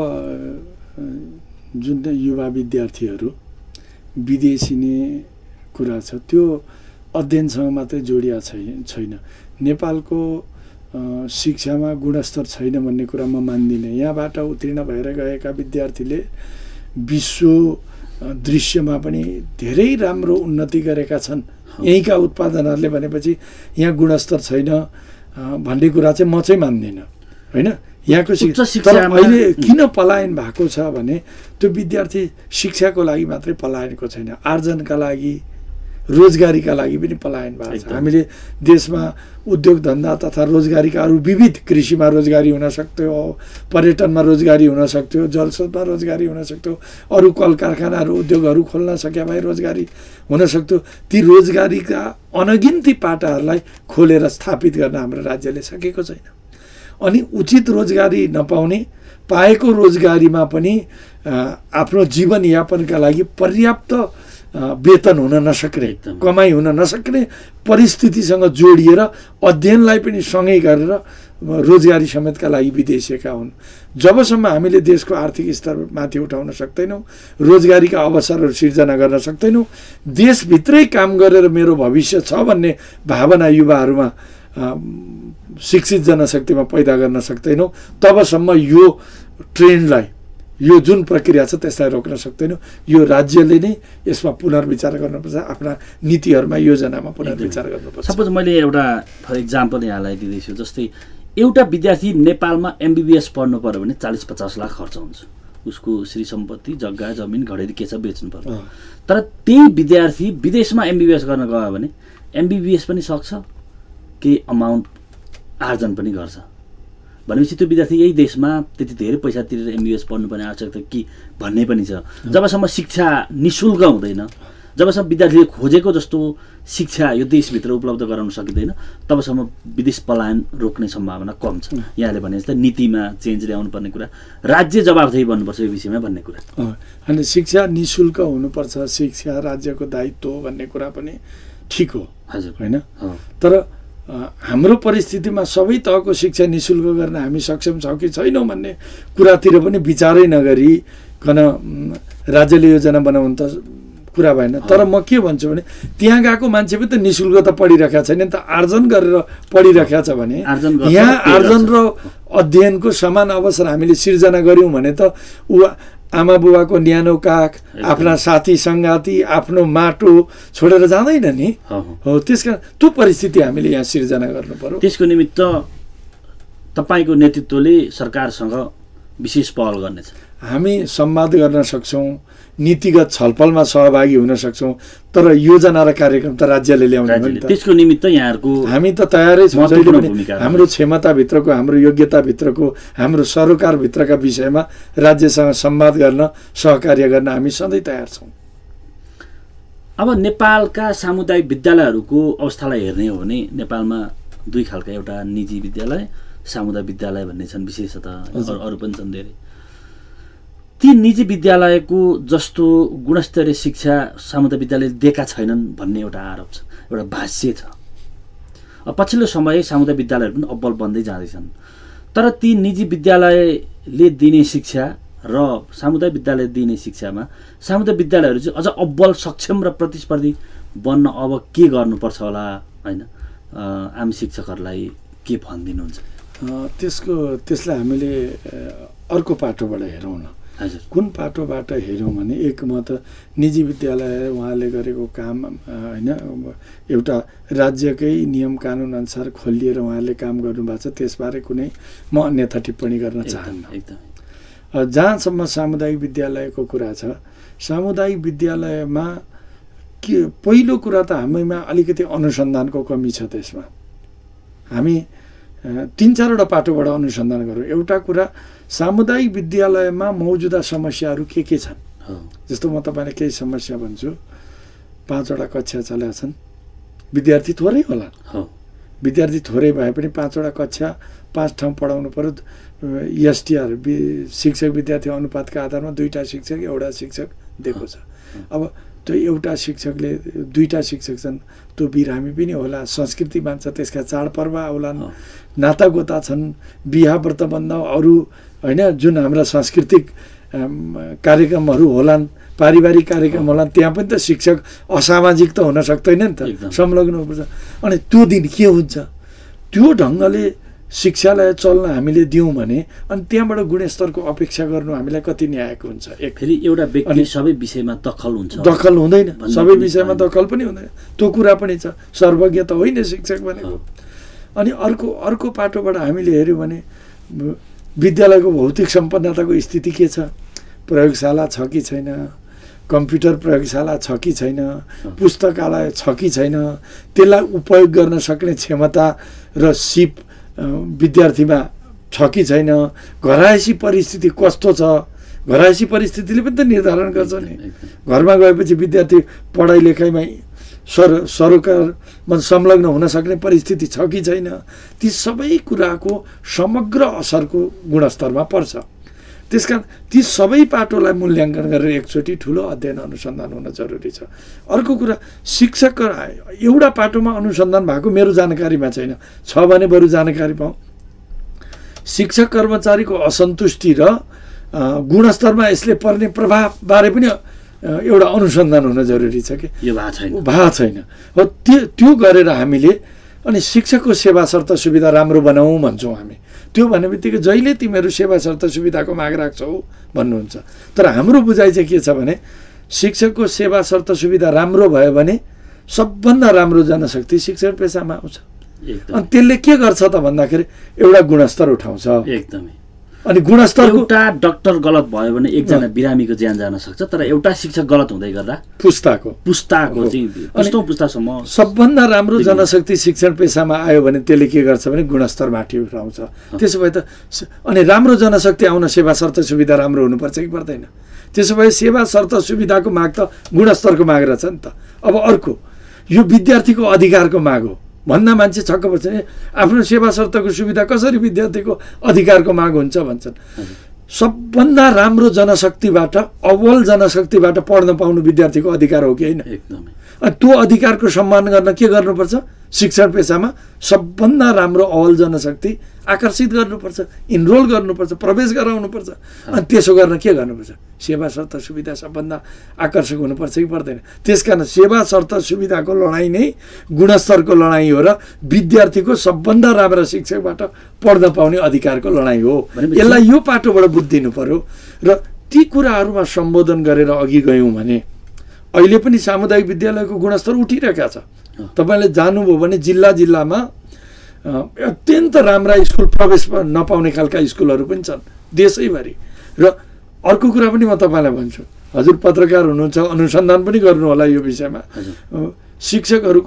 जुन युवा विद्यार्थीहरू विदेशिने कुरा छ त्यो अध्ययनसँग मात्रै जोडिया छैन। नेपालको शिक्षामा गुणस्तर छैन भन्ने कुरा म मान्दिनँ। यहाँबाट उत्तीर्ण भएर गएका विद्यार्थीले विश्व दृश्यमा पनि धेरै राम्रो उन्नति गरेका छन्। यहीँका उत्पादनहरूले भनेपछि यहाँ गुणस्तर छैन भन्ने कुरा चाहिँ म चाहिँ मान्दिनँ, होइन। यहाँको तर अहिले किन पलायन भएको छ भने त्यो विद्यार्थी शिक्षाको लागि मात्रै पलायनको छैन, आर्जनका लागि, रोजगारीका लागि पनि पलायन भएको छ। हामीले देशमा उद्योग धन्दा तथा रोजगारीका अरू विविध, कृषिमा रोजगारी हुन सक्थ्यो, पर्यटनमा रोजगारी हुन सक्थ्यो, जलस्रोतमा रोजगारी हुन सक्थ्यो, अरू कल कारखानाहरू उद्योगहरू खोल्न सक्या भए रोजगारी हुन सक्थ्यो। ती रोजगारीका अनगिन्ती पाटाहरूलाई खोलेर स्थापित गर्न हाम्रो राज्यले सकेको छैन। अनि उचित रोजगारी नपाउने, पाएको रोजगारीमा पनि आफ्नो जीवनयापनका लागि पर्याप्त वेतन हुन नसक्ने, कमाइ हुन नसक्ने परिस्थितिसँग जोडिएर अध्ययनलाई पनि सँगै गरेर रोजगारी समेतका लागि विदेशिएका हुन्। जबसम्म हामीले देशको आर्थिक स्तर माथि उठाउन सक्दैनौँ, रोजगारीका अवसरहरू सिर्जना गर्न सक्दैनौँ, देशभित्रै काम गरेर मेरो भविष्य छ भन्ने भावना युवाहरूमा शिक्षित जनशक्तिमा पैदा गर्न सक्दैनौँ, तबसम्म यो ट्रेन्डलाई, यो जुन प्रक्रिया छ त्यसलाई रोक्न सक्दैनौँ। यो राज्यले नै यसमा पुनर्विचार गर्नुपर्छ, आफ्ना नीतिहरूमा, योजनामा पुनर्विचार गर्नुपर्छ। सपोज मैले एउटा फर इक्जाम्पल यहाँलाई दिँदैछु, जस्तै एउटा विद्यार्थी नेपालमा MBBS पढ्नु पर्यो भने 40-50 लाख खर्च हुन्छ। उसको श्री सम्पत्ति, जग्गा जमिन घडेरी के छ बेच्नु पर्यो। तर त्यही विद्यार्थी विदेशमा MBBS गर्न गयो भने MBBS पनि सक्छ, केही अमाउन्ट आर्जन पनि गर्छ। भनेपछि त्यो विद्यार्थी यही देशमा त्यति धेरै पैसा तिरेर MBBS पढ्नुपर्ने आवश्यकता कि भन्ने पनि छ। जबसम्म शिक्षा निःशुल्क हुँदैन, जबसम्म विद्यार्थीले खोजेको जस्तो शिक्षा यो देशभित्र उपलब्ध गराउन सकिँदैन, तबसम्म विदेश पलायन रोक्ने सम्भावना कम छ। यहाँले भने जस्तै नीतिमा चेन्ज ल्याउनु पर्ने कुरा, राज्य जवाबदेही बन्नुपर्छ यो विषयमा भन्ने कुरा। अनि शिक्षा निःशुल्क हुनुपर्छ, शिक्षा राज्यको दायित्व हो भन्ने कुरा पनि ठिक हो, हजुर, होइन। तर हाम्रो परिस्थितिमा सबै तहको शिक्षा निःशुल्क गर्न हामी सक्षम छौँ कि छैनौँ भन्ने कुरातिर पनि विचारै नगरिकन राज्यले योजना बनाउनु त कुरा भएन। तर म के भन्छु भने त्यहाँ गएको मान्छे पनि त निःशुल्क त पढिरहेको छैन नि त, आर्जन गरेर पढिरहेको छ भने यहाँ आर्जन र अध्ययनको समान अवसर हामीले सिर्जना गऱ्यौँ भने त ऊ आमा बुबाको न्यानो काख, आफ्ना साथी सङ्गाती, आफ्नो माटो छोडेर जाँदैन नि। हो, त्यसकारण त्यो परिस्थिति हामीले यहाँ सिर्जना गर्नु पर्यो। त्यसको निमित्त तपाईँको नेतृत्वले सरकारसँग विशेष पहल गर्नेछ। हामी संवाद गर्न सक्छौँ, नीतिगत छलफलमा सहभागी हुन सक्छौँ, तर योजना र कार्यक्रम त राज्यले ल्याउने हो नि त। त्यसको निमित्त यहाँहरूको हामी त तयारै छौँ। हाम्रो क्षमताभित्रको, हाम्रो योग्यताभित्रको, हाम्रो सरोकारभित्रका विषयमा राज्यसँग संवाद गर्न, सहकार्य गर्न हामी सधैँ तयार छौँ। अब नेपालका सामुदायिक विद्यालयहरूको अवस्थालाई हेर्ने हो भने नेपालमा दुई खालका, एउटा निजी विद्यालय, सामुदायिक विद्यालय भन्ने छन् विशेषतः, अरू पनि छन् धेरै। ती निजी विद्यालयको जस्तो गुणस्तरीय शिक्षा सामुदायिक विद्यालयले दिएका छैनन् भन्ने एउटा आरोप छ, एउटा भाष्य छ। पछिल्लो समय सामुदायिक विद्यालयहरू पनि अब्बल बन्दै जाँदैछन्। तर ती निजी विद्यालयले दिने शिक्षा र सामुदायिक विद्यालय दिने शिक्षामा सामुदायिक विद्यालयहरू चाहिँ अझ अब्बल, सक्षम र प्रतिस्पर्धी बन्न अब के गर्नुपर्छ होला, होइन। आम शिक्षकहरूलाई के भनिदिनुहुन्छ? त्यसलाई हामीले अर्को पाटोबाट हेरौँ न। हजुर, कुन पाटोबाट हेऱ्यौँ भने एक म त निजी विद्यालय उहाँले गरेको काम होइन, एउटा राज्यकै नियम कानुन अनुसार खोलिएर उहाँले काम गर्नुभएको छ, त्यसबारे कुनै म अन्यथा टिप्पणी गर्न चाहन्न। जहाँसम्म सामुदायिक विद्यालयको कुरा छ, सामुदायिक विद्यालयमा के पहिलो कुरा त हामीमा अलिकति अनुसन्धानको कमी छ। त्यसमा हामी 3-4वटा पाटोबाट अनुसन्धान गरौँ। एउटा कुरा, सामुदायिक विद्यालयमा मौजुदा समस्याहरू के छन्। जस्तो म तपाईँलाई केही समस्या भन्छु। 5वटा कक्षा चलेका छन्, विद्यार्थी थोरै होला, विद्यार्थी थोरै भए पनि 5वटा कक्षा 5 ठाउँ पढाउनु पर्यो। एसटिआर शिक्षक विद्यार्थी अनुपातका आधारमा 2टा शिक्षक 1वटा शिक्षक दिएको छ। अब त्यो एउटा शिक्षकले 2टा शिक्षक छन्, त्यो बिरामी पनि होला, संस्कृति मान्छ, त्यसका चाडपर्व होलान्, नातागोता छन्, बिहा व्रतबन्ध अरू होइन, जुन हाम्रा सांस्कृतिक कार्यक्रमहरू होलान्, पारिवारिक कार्यक्रम होलान्, त्यहाँ पनि त शिक्षक असामाजिक त हुन सक्दैन नि त, संलग्न हुनुपर्छ। अनि त्यो दिन के हुन्छ, त्यो ढङ्गले शिक्षालय चल्न हामीले दियौँ भने अनि त्यहाँबाट गुणस्तरको अपेक्षा गर्नु हामीलाई कति न्यायिक हुन्छ। फेरि एउटा व्यक्ति सबै विषयमा दखल हुन्छ, दखल हुँदैन, सबै विषयमा दखल पनि हुँदैन, त्यो कुरा पनि छ। सर्वज्ञ त होइन शिक्षक भनेको। अनि अर्को पाटोबाट हामीले हेऱ्यौँ भने विद्यालयको भौतिक सम्पन्नताको स्थिति के छ, प्रयोगशाला छ कि छैन, कम्प्युटर प्रयोगशाला छ कि छैन, पुस्तकालय छ कि छैन, त्यसलाई उपयोग गर्न सक्ने क्षमता र सिप विद्यार्थीमा छ कि छैन, घरायसी परिस्थिति कस्तो छ, घरायसी परिस्थितिले पनि त निर्धारण गर्छ नि। घरमा गएपछि विद्यार्थी पढाइ लेखाइमा सरोकारमा संलग्न हुन सक्ने परिस्थिति छ कि छैन, ती सबै कुराको समग्र असरको गुणस्तरमा पर्छ। त्यसकारण ती सबै पाटोलाई मूल्याङ्कन गरेर एकचोटि ठुलो अध्ययन अनुसन्धान हुन जरुरी छ। अर्को कुरा, शिक्षक एउटा पाटोमा अनुसन्धान भएको मेरो जानकारीमा छैन, छ भने बरु जानकारी पाऊँ। शिक्षक कर्मचारीको असन्तुष्टि र गुणस्तरमा यसले पर्ने प्रभावबारे पनि एउटा अनुसन्धान हुन जरुरी छ कि भएको छैन। हो त्यो गरेर हामीले अनि शिक्षकको सेवा शर्त सुविधा राम्रो बनाऊ भन्छौँ हामी। त्यो भन्ने बित्तिकै जहिले तिमीहरू सेवा शर्त सुविधाको माग राख्छौ भन्नुहुन्छ, तर हाम्रो बुझाइ चाहिँ के छ भने शिक्षकको सेवा शर्त सुविधा राम्रो भयो भने सबभन्दा राम्रो जनशक्ति शिक्षक पेसामा आउँछ। अनि त्यसले के गर्छ त भन्दाखेरि एउटा गुणस्तर उठाउँछ। एकदमै। अनि गुणस्तर, एउटा डाक्टर गलत भयो भने एकजना बिरामीको ज्यान जान सक्छ, तर एउटा शिक्षक गलत हुँदै गर्दा पुस्ताको पुस्तासम्म सबभन्दा राम्रो जनशक्ति शिक्षण पेसामा आयो भने त्यसले के गर्छ भने गुणस्तर माथि उठाउँछ। त्यसो भए त अनि राम्रो जनशक्ति आउन सेवा शर्त सुविधा राम्रो हुनुपर्छ कि पर्दैन? त्यसो भए सेवा शर्त सुविधाको माग त गुणस्तरको माग रहेछ नि त। अब अर्को, यो विद्यार्थीको अधिकारको माग हो भन्दा मान्छे छक्क पर्छ नि, आफ्नो सेवा शर्तको सुविधा कसरी विद्यार्थीको अधिकारको माग हुन्छ भन्छन्। सबभन्दा राम्रो जनशक्तिबाट, अव्वल जनशक्तिबाट पढ्न पाउनु विद्यार्थीको अधिकार हो कि होइन? एकदमै। अनि त्यो अधिकारको सम्मान गर्न के गर्नुपर्छ? शिक्षण पेसामा सबभन्दा राम्रो अव्वल जनशक्ति आकर्षित गर्नुपर्छ, इनरोल गर्नुपर्छ, प्रवेश गराउनुपर्छ। अनि त्यसो गर्न के गर्नुपर्छ? सेवा शर्त सुविधा सबभन्दा आकर्षक हुनुपर्छ कि पर्दैन? त्यसकारण सेवा शर्त सुविधाको लडाइँ नै गुणस्तरको लडाइँ हो र विद्यार्थीको सबभन्दा राम्रा शिक्षकबाट पढ्न पाउने अधिकारको लडाइँ हो। यसलाई यो पाटोबाट बुझिदिनु पर्यो र ती कुराहरूमा सम्बोधन गरेर अघि गयौँ भने अहिले पनि सामुदायिक विद्यालयको गुणस्तर उठिरहेका छ। तपाईँले जानुभयो भने जिल्लामा अत्यन्त राम्रा स्कुल प्रवेश नपाउने खालका स्कुलहरू पनि छन् देशैभरि। र अर्को कुरा पनि म तपाईँलाई भन्छु, हजुर पत्रकार हुनुहुन्छ, अनुसन्धान पनि गर्नु होला यो विषयमा। शिक्षकहरूको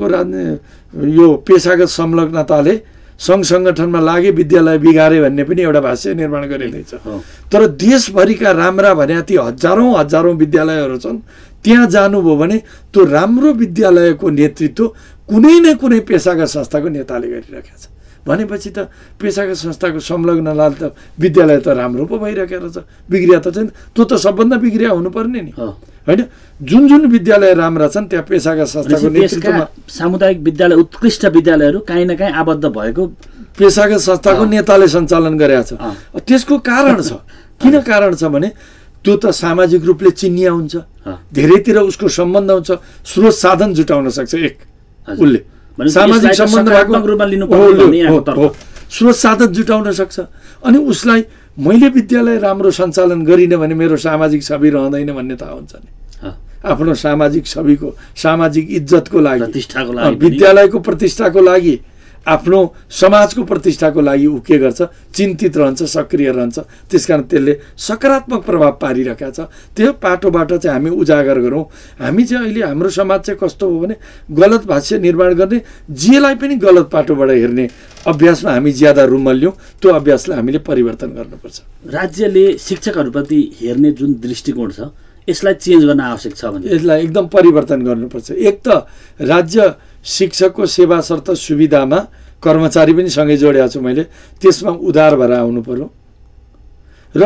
यो पेसागत संलग्नताले सङ्घ सङ्गठनमा लागे विद्यालय बिगारे भन्ने पनि एउटा भाष्य निर्माण गरिँदैछ। तर देशभरिका राम्रा भने ती हजारौँ विद्यालयहरू छन्, त्यहाँ जानुभयो भने त्यो राम्रो विद्यालयको नेतृत्व कुनै न कुनै पेसागत संस्थाको नेताले गरिरहेको छ भनेपछि त पेसागत संस्थाको संलग्नताले त विद्यालय त राम्रो पो भइरहेको रहेछ, बिग्रिया त छैन। त्यो त सबभन्दा बिग्रिया हुनुपर्ने नि होइन? जुन विद्यालय राम्रा छन् त्यहाँ पेसागत संस्थाको नेतृत्वमा सामुदायिक विद्यालय, उत्कृष्ट विद्यालयहरू काहीँ न काहीँ आबद्ध भएको पेसागत संस्थाको नेताले सञ्चालन गरेका छ। त्यसको कारण छ, किन कारण छ भने त्यो त सामाजिक रूपले चिनिया हुन्छ, धेरैतिर उसको सम्बन्ध हुन्छ, स्रोत साधन जुटाउन सक्छ। एक उसले सामाजिक सम्बन्ध भएको स्रोत साधन जुटाउन सक्छ। अनि उसलाई मैले विद्यालय राम्रो सञ्चालन गरिनँ भने मेरो सामाजिक छवि रहँदैन भन्ने थाहा हुन्छ नि। आफ्नो सामाजिक छविको, सामाजिक इज्जतको लागि, विद्यालयको प्रतिष्ठाको लागि, आफ्नो समाजको प्रतिष्ठाको लागि ऊ के गर्छ, चिन्तित रहन्छ, सक्रिय रहन्छ। त्यसकारण त्यसले सकारात्मक प्रभाव पारिरहेका छ। त्यो पाटोबाट चाहिँ हामी उजागर गरौँ। हामी चाहिँ अहिले हाम्रो समाज चाहिँ कस्तो हो भने गलत भाष्य निर्माण गर्ने, जेलाई पनि गलत पाटोबाट हेर्ने अभ्यासमा हामी ज्यादा रुमल्यौँ। त्यो अभ्यासलाई हामीले परिवर्तन गर्नुपर्छ। राज्यले शिक्षकहरूप्रति हेर्ने जुन दृष्टिकोण छ यसलाई चेन्ज गर्न आवश्यक छ भने यसलाई एकदम परिवर्तन गर्नुपर्छ। एक त राज्य शिक्षकको सेवा शर्त सुविधामा कर्मचारी पनि सँगै जोडेको छु मैले, त्यसमा उदार भएर आउनु पर्यो। र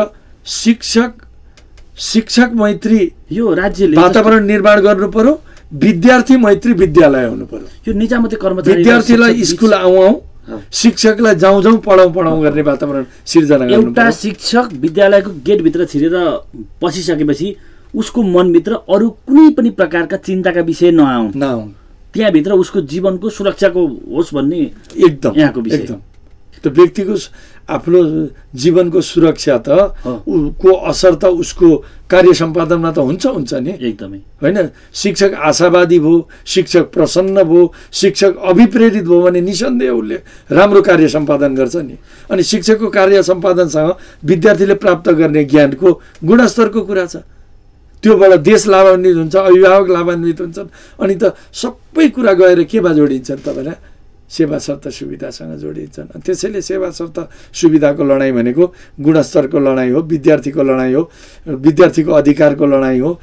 शिक्षक मैत्री यो राज्यले वातावरण निर्माण गर्नु पर्यो। विद्यार्थी मैत्री विद्यालय हुनु पर्यो। यो निजामती कर्मचारी विद्यार्थीलाई स्कुल आउँ, शिक्षकलाई जाउँ पढाउँ गर्ने वातावरण सिर्जना गर्नु। एउटा शिक्षक विद्यालयको गेटभित्र छिरेर पसिसकेपछि उसको मनभित्र अरू कुनै पनि प्रकारका चिन्ताका विषय नआउन्, त्यहाँभित्र उसको जीवनको सुरक्षाको होस् भन्ने एकदम यहाँको विषय। एकदम त्यो व्यक्तिको आफ्नो जीवनको सुरक्षा त को असर त उसको कार्य सम्पादनमा त हुन्छ नि एकदमै होइन। शिक्षक आशावादी भयो, शिक्षक प्रसन्न भयो, शिक्षक अभिप्रेरित भयो भने निसन्देह उसले राम्रो कार्य सम्पादन गर्छ नि। अनि शिक्षकको कार्य सम्पादनसँग विद्यार्थीले प्राप्त गर्ने ज्ञानको गुणस्तरको कुरा छ। त्योबाट देश लाभान्वित हुन्छ, अभिभावक लाभान्वित हुन्छन्। अनि त सबै कुरा गएर केमा जोडिन्छन् तपाईँलाई? सेवा शर्त सुविधासँग जोडिन्छन्। त्यसैले सेवा शर्त सुविधाको लडाइँ भनेको गुणस्तरको लडाइँ हो, विद्यार्थीको लडाइँ हो, विद्यार्थीको अधिकारको लडाइँ हो,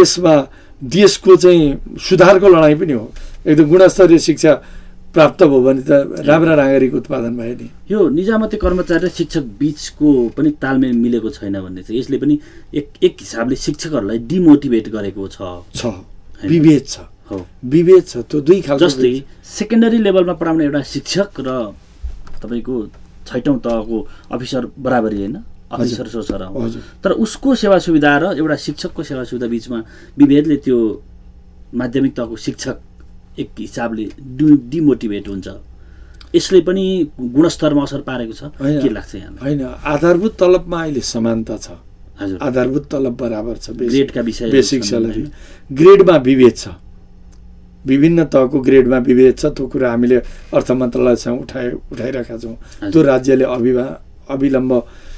देशको चाहिँ सुधारको लडाइँ पनि हो। एकदम गुणस्तरीय शिक्षा प्राप्त भयो भने त राम्रा नागरिक उत्पादन भयो नि। यो निजामती कर्मचारी र शिक्षक बीचको पनि तालमेल मिलेको छैन भन्ने चाहिँ यसले पनि एक हिसाबले शिक्षकहरूलाई डिमोटिभेट गरेको छ। विभेद छ, विभेद छ। त्यो दुई खालको, जस्तै सेकेन्डरी लेभलमा पढाउने एउटा शिक्षक र तपाईँको 6औं तहको अफिसर बराबरी होइन, अफिसर सोसर हो। तर उसको सेवा सुविधा र एउटा शिक्षकको सेवा सुविधा बीचमा विभेदले त्यो माध्यमिक तहको शिक्षक एक हिसाबले डिमोटिभेट हुन्छ। यसले पनि गुणस्तरमा असर पारेको छ के लाग्छ यहाँलाई? होइन, आधारभूत तलबमा अहिले समानता छ। हजुर, आधारभूत तलब बराबर छ। ग्रेडका विषय, बेसिक स्यालेरी, ग्रेडमा विभेद छ। विभिन्न तहको ग्रेडमा विभेद छ। त्यो कुरा हामीले अर्थ मन्त्रालयसँग उठाइरहेका छौँ। त्यो राज्यले अविलम्ब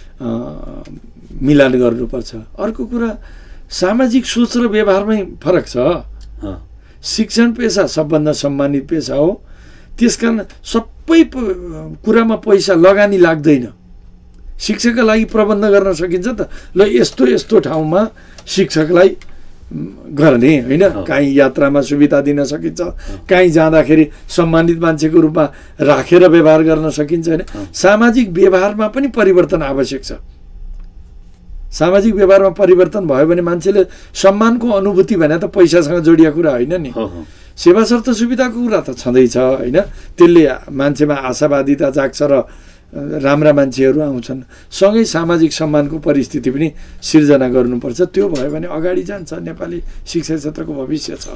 मिलान गर्नुपर्छ। अर्को कुरा सामाजिक सोच र व्यवहारमै फरक छ। शिक्षण पेसा सबभन्दा सम्मानित पेसा हो। त्यसकारण सबै कुरामा पैसा लगानी लाग्दैन। शिक्षकका लागि प्रबन्ध गर्न सकिन्छ त। ल यस्तो ठाउँमा शिक्षकलाई गर्ने होइन, काहीँ यात्रामा सुविधा दिन सकिन्छ, काहीँ जाँदाखेरि सम्मानित मान्छेको रूपमा राखेर व्यवहार गर्न सकिन्छ होइन। सामाजिक व्यवहारमा पनि परिवर्तन आवश्यक छ। सामाजिक व्यवहारमा परिवर्तन भयो भने मान्छेले सम्मानको अनुभूति भने त पैसासँग जोडिएको कुरा होइन नि। सेवा शर्त सुविधाको कुरा त छँदैछ होइन। त्यसले मान्छेमा आशावादिता जाग्छ र राम्रा मान्छेहरू आउँछन्। सँगै सामाजिक सम्मानको परिस्थिति पनि सिर्जना गर्नुपर्छ। त्यो भयो भने अगाडि जान्छ। नेपाली शिक्षा क्षेत्रको भविष्य छ।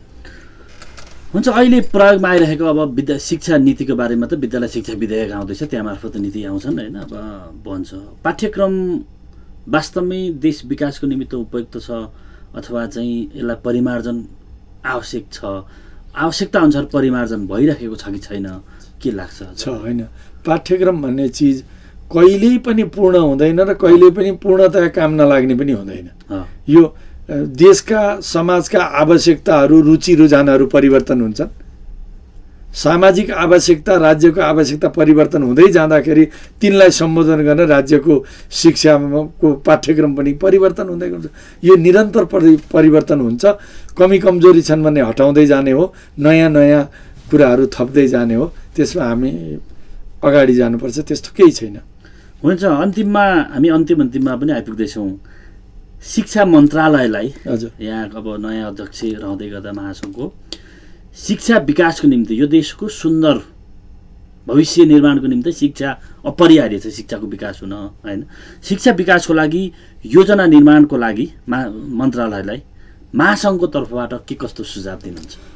हुन्छ, अहिले प्रयोगमा आइरहेको अब शिक्षा नीतिको बारेमा त विद्यालय शिक्षा विधेयक आउँदैछ, त्यहाँ मार्फत नीति आउँछन् होइन। अब भन्छ पाठ्यक्रम वास्तवमै देश विकासको निमित्त उपयुक्त छ अथवा चाहिँ यसलाई परिमार्जन आवश्यक छ, आवश्यकता अनुसार परिमार्जन भइरहेको छ कि छैन के लाग्छ? होइन, पाठ्यक्रम भन्ने चिज कहिल्यै पनि पूर्ण हुँदैन र कहिल्यै पनि पूर्णतया काम नलाग्ने पनि हुँदैन। यो देशका समाजका आवश्यकताहरू, रुचि रुझानहरू परिवर्तन हुन्छन्। सामाजिक आवश्यकता, राज्यको आवश्यकता परिवर्तन हुँदै जाँदाखेरि तिनलाई सम्बोधन गर्न राज्यको शिक्षाको पाठ्यक्रम पनि परिवर्तन हुँदै गर्छ। यो निरन्तर परिवर्तन हुन्छ। कमी कमजोरी छन् भने हटाउँदै जाने हो, नयाँ नयाँ कुराहरू थप्दै जाने हो। त्यसमा हामी अगाडि जानुपर्छ। त्यस्तो केही छैन। हुन्छ, हामी अन्तिममा पनि आइपुग्दैछौँ। शिक्षा मन्त्रालयलाई हजुर, यहाँ अब नयाँ अध्यक्ष रहँदै गर्दा महासङ्घको शिक्षा विकासको निम्ति, यो देशको सुन्दर भविष्य निर्माणको निम्ति शिक्षा अपरिहार्य छ। शिक्षाको विकास हुन होइन, शिक्षा विकासको लागि योजना निर्माणको लागि मन्त्रालयलाई महासङ्घको तर्फबाट के कस्तो सुझाव दिनुहुन्छ?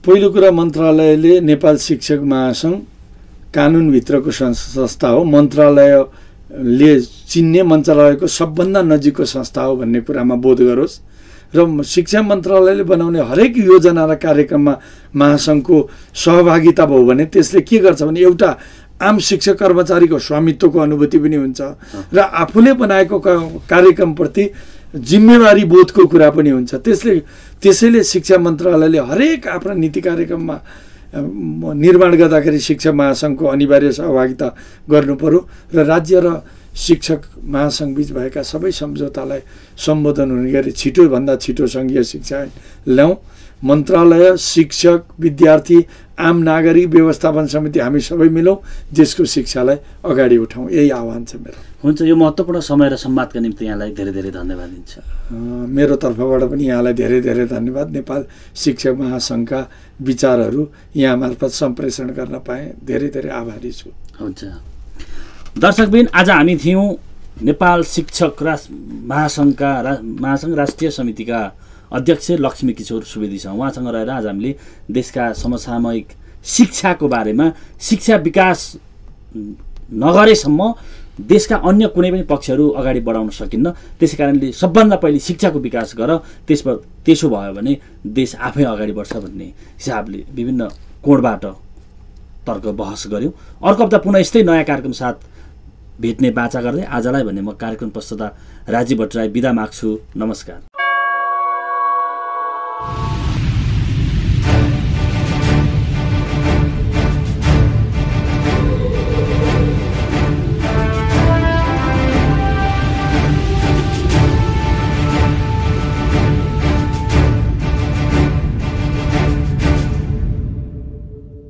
पहिलो कुरा मन्त्रालयले नेपाल शिक्षक महासङ्घ कानुनभित्रको संस्था हो, मन्त्रालयले चिन्ने मन्त्रालयको सबभन्दा नजिकको संस्था हो भन्ने कुरामा बोध गरोस् र शिक्षा मन्त्रालयले बनाउने हरेक योजना र कार्यक्रममा महासङ्घको सहभागिता भयो भने त्यसले के गर्छ भने एउटा आम शिक्षक कर्मचारीको स्वामित्वको अनुभूति पनि हुन्छ र आफूले बनाएको कार्यक्रमप्रति जिम्मेवारी बोधको कुरा पनि हुन्छ। त्यसैले शिक्षा मन्त्रालयले हरेक आफ्ना नीति कार्यक्रममा निर्माण गर्दाखेरि शिक्षा महासङ्घको अनिवार्य सहभागिता गर्नु पर्यो र राज्य र शिक्षक महासङ्घ बीच भएका सबै सम्झौतालाई सम्बोधन हुने गरी छिटोभन्दा छिटो सङ्घीय शिक्षा ल्याउँ। मन्त्रालय, शिक्षक, विद्यार्थी, आम नागरिक, व्यवस्थापन समिति हामी सबै मिलौँ, देशको शिक्षालाई अगाडि उठाउँ, यही आह्वान छ मेरो। हुन्छ, यो महत्त्वपूर्ण समय र सम्वादका निम्ति यहाँलाई धेरै धेरै धन्यवाद दिन्छ। मेरो तर्फबाट पनि यहाँलाई धेरै धेरै धन्यवाद। नेपाल शिक्षक महासङ्घका विचारहरू यहाँ मार्फत सम्प्रेषण गर्न पाएँ, धेरै धेरै आभारी छु। हुन्छ दर्शकबिन, आज हामी थियौँ नेपाल शिक्षक महासङ्घ राष्ट्रिय समितिका अध्यक्ष लक्ष्मी किशोर सुवेदीसँग उहाँसँग रहेर आज हामीले देशका समसामयिक शिक्षाको बारेमा, शिक्षा विकास नगरेसम्म देशका अन्य कुनै पनि पक्षहरू अगाडि बढाउन सकिन्न। त्यसै कारणले सबभन्दा पहिले शिक्षाको विकास गर, त्यसो भयो भने देश आफै अगाडि बढ्छ भन्ने हिसाबले विभिन्न कोणबाट तर्क बहस गऱ्यौँ। अर्को हप्ता पुनः यस्तै नयाँ कार्यक्रम साथ भेट्ने बाचा गर्दै आजलाई भन्ने म कार्यक्रम प्रस्तुता राजीव भट्टराई बिदा माग्छु। नमस्कार।